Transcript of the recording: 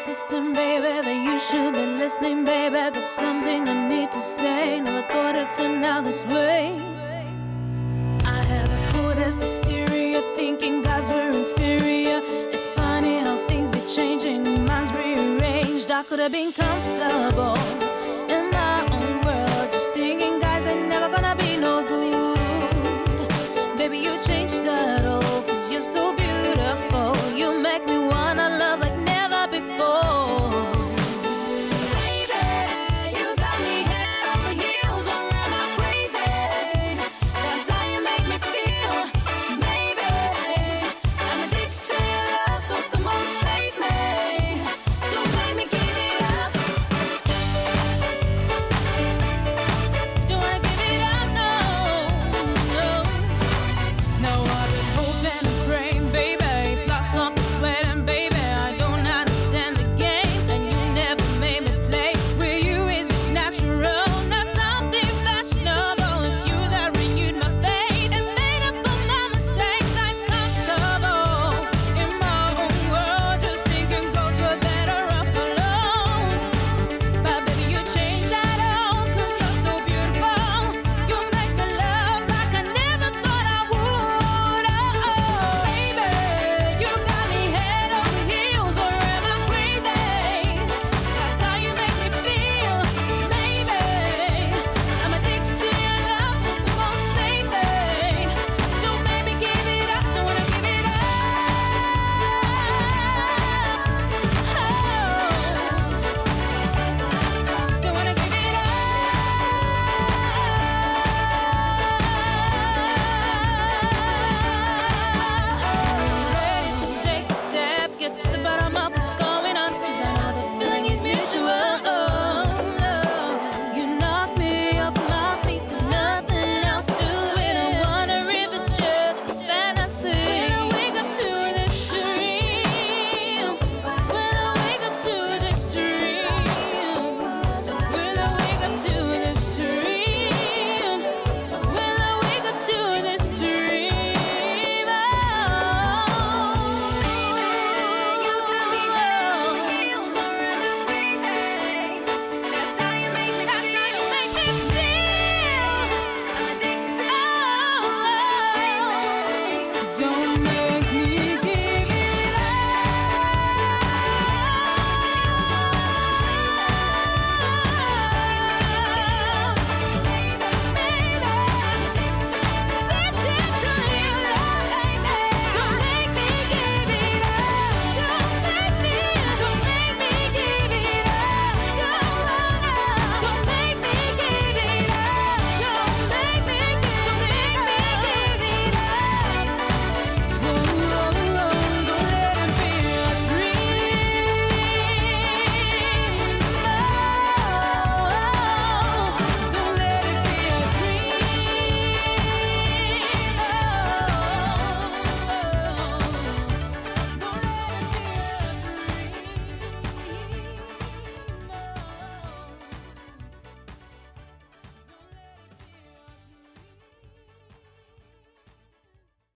system, baby, that you should be listening, baby. Got something I need to say. Never thought it'd turn out this way. I have the coolest exterior, thinking guys were inferior. It's funny how things be changing, minds rearranged. I could have been comfortable in my own world, just thinking guys ain't never gonna be no good. Baby, you changed that all.